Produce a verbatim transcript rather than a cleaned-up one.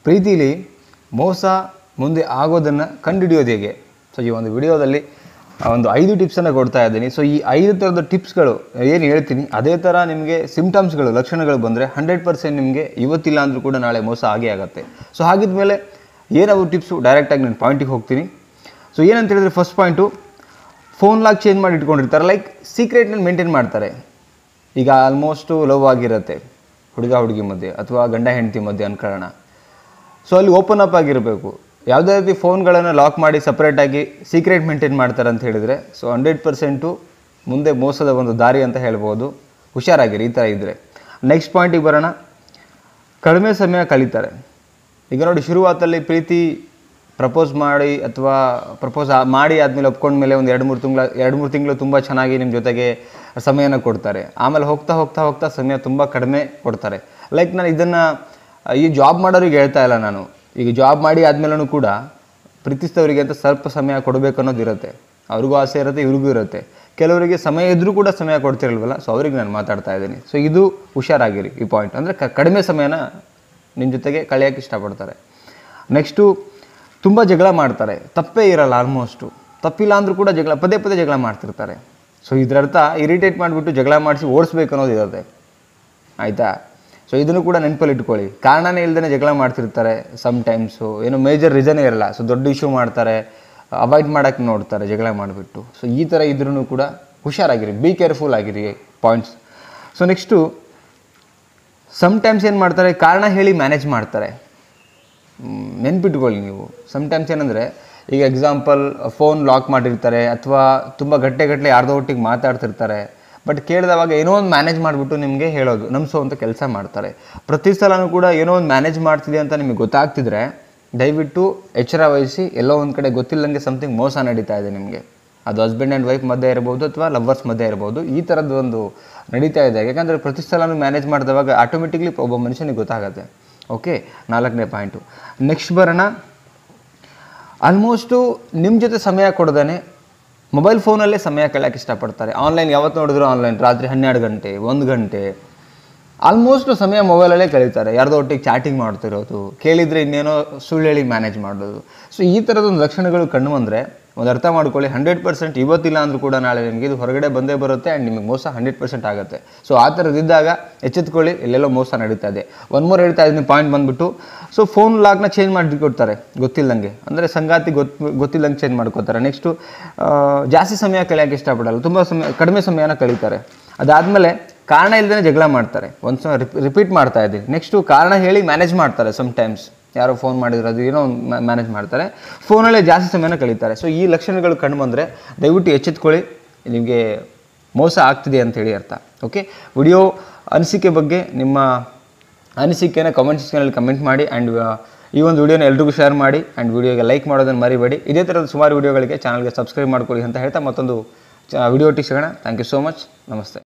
ಪ್ರೀತಿಲಿ ಮೋಸ ಮುಂದೆ ಆಗೋದನ್ನು ಕಂಡುಹಿಡಿಯೋದು ಹೇಗೆ? ಸೊ ಈ ಒಂದು ವಿಡಿಯೋದಲ್ಲಿ ಒಂದು ಐದು ಟಿಪ್ಸನ್ನು ಕೊಡ್ತಾ ಇದ್ದೀನಿ. ಸೊ ಈ ಐದು ಥರದ ಟಿಪ್ಸ್ಗಳು ಏನು ಹೇಳ್ತೀನಿ ಅದೇ ಥರ ನಿಮಗೆ ಸಿಮ್ಟಮ್ಸ್ಗಳು ಲಕ್ಷಣಗಳು ಬಂದರೆ ಹಂಡ್ರೆಡ್ ಪರ್ಸೆಂಟ್ ನಿಮಗೆ ಇವತ್ತಿಲ್ಲ ಅಂದರೂ ಕೂಡ ನಾಳೆ ಮೋಸ ಆಗೇ ಆಗುತ್ತೆ. ಸೊ ಹಾಗಿದ್ಮೇಲೆ ಏನವು ಟಿಪ್ಸು ಡೈರೆಕ್ಟಾಗಿ ನಾನು ಪಾಯಿಂಟಿಗೆ ಹೋಗ್ತೀನಿ. ಸೊ ಏನಂತ ಹೇಳಿದ್ರೆ first point, phone lock change ಮಾಡಿ ಇಟ್ಕೊಂಡಿರ್ತಾರೆ, ಲೈಕ್ ಸೀಕ್ರೆಟ್ನ ಮೇಂಟೈನ್ ಮಾಡ್ತಾರೆ. ಈಗ ಆಲ್ಮೋಸ್ಟು ಲವ್ ಆಗಿರುತ್ತೆ ಹುಡುಗ ಹುಡುಗಿ ಮಧ್ಯೆ ಅಥವಾ ಗಂಡ ಹೆಂಡತಿ ಮಧ್ಯೆ ಅನ್ಕೊಳ್ಳೋಣ. ಸೊ ಅಲ್ಲಿ ಓಪನ್ ಅಪ್ ಆಗಿರಬೇಕು. ಯಾವುದೇ ರೀತಿ ಫೋನ್ಗಳನ್ನು ಲಾಕ್ ಮಾಡಿ ಸಪ್ರೇಟಾಗಿ ಸೀಕ್ರೆಟ್ ಮೇಂಟೈನ್ ಮಾಡ್ತಾರೆ ಅಂತ ಹೇಳಿದರೆ ಸೊ ಹಂಡ್ರೆಡ್ ಪರ್ಸೆಂಟು ಮುಂದೆ ಮೋಸದ ಒಂದು ದಾರಿ ಅಂತ ಹೇಳ್ಬೋದು. ಹುಷಾರಾಗಿರಿ ಈ ಥರ ಇದ್ದರೆ. ನೆಕ್ಸ್ಟ್ ಪಾಯಿಂಟಿಗೆ ಬರೋಣ, ಕಡಿಮೆ ಸಮಯ ಕಳೀತಾರೆ. ಈಗ ನೋಡಿ, ಶುರುವಾತಲ್ಲಿ ಪ್ರೀತಿ ಪ್ರಪೋಸ್ ಮಾಡಿ ಅಥವಾ ಪ್ರಪೋಸ್ ಮಾಡಿ ಆದಮೇಲೆ ಒಪ್ಕೊಂಡ್ಮೇಲೆ ಒಂದು ಎರಡು ಮೂರು ತಿಂಗಳ ಎರಡು ಮೂರು ತಿಂಗಳು ತುಂಬ ಚೆನ್ನಾಗಿ ನಿಮ್ಮ ಜೊತೆಗೆ ಸಮಯನ ಕೊಡ್ತಾರೆ. ಆಮೇಲೆ ಹೋಗ್ತಾ ಹೋಗ್ತಾ ಹೋಗ್ತಾ ಸಮಯ ತುಂಬ ಕಡಿಮೆ ಕೊಡ್ತಾರೆ. ಲೈಕ್ ನಾನು ಇದನ್ನು ಈ ಜಾಬ್ ಮಾಡೋರಿಗೆ ಹೇಳ್ತಾ ಇಲ್ಲ ನಾನು. ಈಗ ಜಾಬ್ ಮಾಡಿ ಆದಮೇಲೂ ಕೂಡ ಪ್ರೀತಿಸಿದವರಿಗೆ ಅಂತ ಸ್ವಲ್ಪ ಸಮಯ ಕೊಡಬೇಕು ಅನ್ನೋದು ಇರುತ್ತೆ. ಅವ್ರಿಗೂ ಆಸೆ ಇರುತ್ತೆ, ಇವ್ರಿಗೂ ಇರುತ್ತೆ. ಕೆಲವರಿಗೆ ಸಮಯ ಇದ್ದರೂ ಕೂಡ ಸಮಯ ಕೊಡ್ತಿರಲ್ವಲ್ಲ, ಸೊ ಅವ್ರಿಗೆ ನಾನು ಮಾತಾಡ್ತಾ ಇದ್ದೀನಿ. ಸೊ ಇದು ಹುಷಾರಾಗಿರಿ ಈ ಪಾಯಿಂಟ್. ಅಂದರೆ ಕ ಕಡಿಮೆ ಸಮಯನ ನಿಮ್ಮ ಜೊತೆಗೆ ಕಳೆಯೋಕ್ಕೆ ಇಷ್ಟಪಡ್ತಾರೆ. ನೆಕ್ಸ್ಟು, ತುಂಬ ಜಗಳ ಮಾಡ್ತಾರೆ. ತಪ್ಪೇ ಇರಲ್ಲ, ಆಲ್ಮೋಸ್ಟು ತಪ್ಪಿಲ್ಲ ಅಂದರೂ ಕೂಡ ಜಗಳ ಪದೇ ಪದೇ ಜಗಳ ಮಾಡ್ತಿರ್ತಾರೆ. ಸೊ ಇದರರ್ಥ ಇರಿಟೇಟ್ ಮಾಡಿಬಿಟ್ಟು ಜಗಳ ಮಾಡಿಸಿ ಓಡಿಸ್ಬೇಕು ಅನ್ನೋದು ಇರುತ್ತೆ, ಆಯಿತಾ? ಸೊ ಇದನ್ನು ಕೂಡ ನೆನಪಲ್ಲಿ ಇಟ್ಕೊಳ್ಳಿ. ಕಾರಣನೇ ಇಲ್ಲದೇ ಜಗಳ ಮಾಡ್ತಿರ್ತಾರೆ ಸಮ್ ಟೈಮ್ಸು, ಏನೋ ಮೇಜರ್ ರೀಸನೇ ಇರಲ್ಲ. ಸೊ ದೊಡ್ಡ ಇಶ್ಯೂ ಮಾಡ್ತಾರೆ, ಅವಾಯ್ಡ್ ಮಾಡೋಕ್ಕೆ ನೋಡ್ತಾರೆ ಜಗಳ ಮಾಡಿಬಿಟ್ಟು. ಸೊ ಈ ಥರ ಇದ್ರೂ ಕೂಡ ಹುಷಾರಾಗಿರಿ, ಬಿ ಕೇರ್ಫುಲ್ ಆಗಿರಿ points. So next, some times ಏನು ಮಾಡ್ತಾರೆ, ಕಾರಣ ಹೇಳಿ ಮ್ಯಾನೇಜ್ ಮಾಡ್ತಾರೆ. ನೆನ್ಪಿಟ್ಕೊಳ್ಳಿ ನೀವು. ಸಮ್ಟೈಮ್ಸ್ ಏನಂದರೆ, ಈಗ ಎಕ್ಸಾಂಪಲ್ ಫೋನ್ ಲಾಕ್ ಮಾಡಿರ್ತಾರೆ ಅಥವಾ ತುಂಬ ಗಟ್ಟೆ ಗಟ್ಟಲೆ ಯಾರ್ದೋ ಒಟ್ಟಿಗೆ ಮಾತಾಡ್ತಿರ್ತಾರೆ. ಬಟ್ ಕೇಳಿದವಾಗ ಏನೋ ಒಂದು ಮ್ಯಾನೇಜ್ ಮಾಡಿಬಿಟ್ಟು ನಿಮಗೆ ಹೇಳೋದು, ನಂಬಿಸೋವಂಥ ಕೆಲಸ ಮಾಡ್ತಾರೆ. ಪ್ರತಿ ಸಲನೂ ಕೂಡ ಏನೋ ಒಂದು ಮ್ಯಾನೇಜ್ ಮಾಡ್ತಿದೆ ಅಂತ ನಿಮಗೆ ಗೊತ್ತಾಗ್ತಿದ್ರೆ ದಯವಿಟ್ಟು ಎಚ್ಚರ ವಹಿಸಿ. ಎಲ್ಲೋ ಒಂದು ಕಡೆ ಗೊತ್ತಿಲ್ಲದಂಗೆ ಸಮಥಿಂಗ್ ಮೋಸ ನಡೀತಾ ಇದೆ ನಿಮಗೆ. ಅದು ಹಸ್ಬೆಂಡ್ ಆ್ಯಂಡ್ ವೈಫ್ ಮಧ್ಯೆ ಇರ್ಬೋದು ಅಥವಾ ಲವ್ವರ್ಸ್ ಮಧ್ಯೆ ಇರ್ಬೋದು. ಈ ಥರದ್ದು ಒಂದು ನಡೀತಾ ಇದೆ. ಯಾಕಂದರೆ ಪ್ರತಿ ಸಲನೂ ಮ್ಯಾನೇಜ್ ಮಾಡಿದವಾಗ ಆಟೋಮೆಟಿಕ್ಲಿ ಒಬ್ಬ ಮನುಷ್ಯನಿಗೆ ಗೊತ್ತಾಗುತ್ತೆ. ಓಕೆ, ನಾಲ್ಕನೇ ಪಾಯಿಂಟು. ನೆಕ್ಸ್ಟ್ ಬರೋಣ, ಆಲ್ಮೋಸ್ಟು ನಿಮ್ಮ ಜೊತೆ ಸಮಯ ಕೊಡ್ದೇ ಮೊಬೈಲ್ ಫೋನಲ್ಲೇ ಸಮಯ ಕಳೆಯೋಕ್ಕೆ ಇಷ್ಟಪಡ್ತಾರೆ. ಆನ್ಲೈನ್ ಯಾವತ್ತು ನೋಡಿದ್ರು ಆನ್ಲೈನ್, ರಾತ್ರಿ ಹನ್ನೆರಡು ಗಂಟೆ ಒಂದು ಗಂಟೆ ಆಲ್ಮೋಸ್ಟ್ ಸಮಯ ಮೊಬೈಲಲ್ಲೇ ಕಳೀತಾರೆ. ಯಾರ್ದೋ ಒಟ್ಟಿಗೆ ಚಾಟಿಂಗ್ ಮಾಡ್ತಿರೋದು, ಕೇಳಿದರೆ ಇನ್ನೇನೋ ಸುಳ್ಳು ಹೇಳಿ ಮ್ಯಾನೇಜ್ ಮಾಡೋದು. ಸೊ ಈ ಥರದೊಂದು ಲಕ್ಷಣಗಳು ಕಂಡು ಬಂದರೆ ಒಂದು ಅರ್ಥ ಮಾಡ್ಕೊಳ್ಳಿ, ಹಂಡ್ರೆಡ್ ಪರ್ಸೆಂಟ್ ಇವತ್ತಿಲ್ಲ ಅಂದರೂ ಕೂಡ ನಾಳೆ ನಿಮಗೆ ಇದು ಹೊರಗಡೆ ಬಂದೇ ಬರುತ್ತೆ ಆ್ಯಂಡ್ ನಿಮಗೆ ಮೋಸ ಹಂಡ್ರೆಡ್ ಪರ್ಸೆಂಟ್ ಆಗುತ್ತೆ. ಸೊ ಆ ಥರದ್ದಿದ್ದಾಗ ಎಚ್ಚೆತ್ಕೊಳ್ಳಿ, ಎಲ್ಲೆಲ್ಲೋ ಮೋಸ ನಡೀತಾ ಇದೆ. ಒನ್ ಮೋರ್ ಹೇಳ್ತಾ ಇದ್ದೀನಿ ಪಾಯಿಂಟ್ ಬಂದುಬಿಟ್ಟು, ಸೊ ಫೋನ್ ಲಾಕ್ನ ಚೇಂಜ್ ಮಾಡಿ ಕೊಡ್ತಾರೆ ಗೊತ್ತಿಲ್ಲದಂಗೆ, ಅಂದರೆ ಸಂಗಾತಿ ಗೊತ್ತು ಗೊತ್ತಿಲ್ಲದಂಗೆ ಚೇಂಜ್ ಮಾಡ್ಕೋತಾರೆ. ನೆಕ್ಸ್ಟು, ಜಾಸ್ತಿ ಸಮಯ ಕಳೆಯೋಕ್ಕೆ ಇಷ್ಟಪಡಲ್ಲ, ತುಂಬ ಸಮಯ ಕಡಿಮೆ ಸಮಯನ ಕಳೀತಾರೆ. ಅದಾದಮೇಲೆ ಕಾರಣ ಇಲ್ಲದೇ ಜಗಳ ಮಾಡ್ತಾರೆ. ಒಂದು ಸಲ ರಿಪೀಟ್ ಮಾಡ್ತಾ ಇದ್ದೀನಿ. ನೆಕ್ಸ್ಟು, ಕಾರಣ ಹೇಳಿ ಮ್ಯಾನೇಜ್ ಮಾಡ್ತಾರೆ. ಸಮ್ಟೈಮ್ಸ್ ಯಾರೋ ಫೋನ್ ಮಾಡಿದ್ರು ಅದು ಏನೋ ಒಂದು ಮ್ಯಾನೇಜ್ ಮಾಡ್ತಾರೆ. ಫೋನಲ್ಲೇ ಜಾಸ್ತಿ ಸಮಯನ ಕಳೀತಾರೆ. ಸೊ ಈ ಲಕ್ಷಣಗಳು ಕಂಡು ಬಂದರೆ ದಯವಿಟ್ಟು ಎಚ್ಚೆತ್ಕೊಳ್ಳಿ, ನಿಮಗೆ ಮೋಸ ಆಗ್ತಿದೆ ಅಂಥೇಳಿ ಅರ್ಥ. ಓಕೆ, ವಿಡಿಯೋ ಅನಿಸಿಕೆ ಬಗ್ಗೆ ನಿಮ್ಮ ಅನಿಸಿಕೆನ ಕಮೆಂಟ್ ಸೆಕ್ಷನಲ್ಲಿ ಕಮೆಂಟ್ ಮಾಡಿ. ಆ್ಯಂಡ್ ಈ ಒಂದು ವಿಡಿಯೋನ ಎಲ್ರಿಗೂ ಶೇರ್ ಮಾಡಿ ಆ್ಯಂಡ್ ವಿಡಿಯೋಗೆ ಲೈಕ್ ಮಾಡೋದನ್ನು ಮರಿಬೇಡಿ. ಇದೇ ಥರದ ಸುಮಾರು ವಿಡಿಯೋಗಳಿಗೆ ಚಾನಲ್ಗೆ ಸಬ್ಸ್ಕ್ರೈಬ್ ಮಾಡ್ಕೊಳ್ಳಿ ಅಂತ ಹೇಳ್ತಾ ಮತ್ತೊಂದು ವಿಡಿಯೋ ಒಟ್ಟಿಗೆ ಸಿಗೋಣ. Thank you so much. ನಮಸ್ತೆ.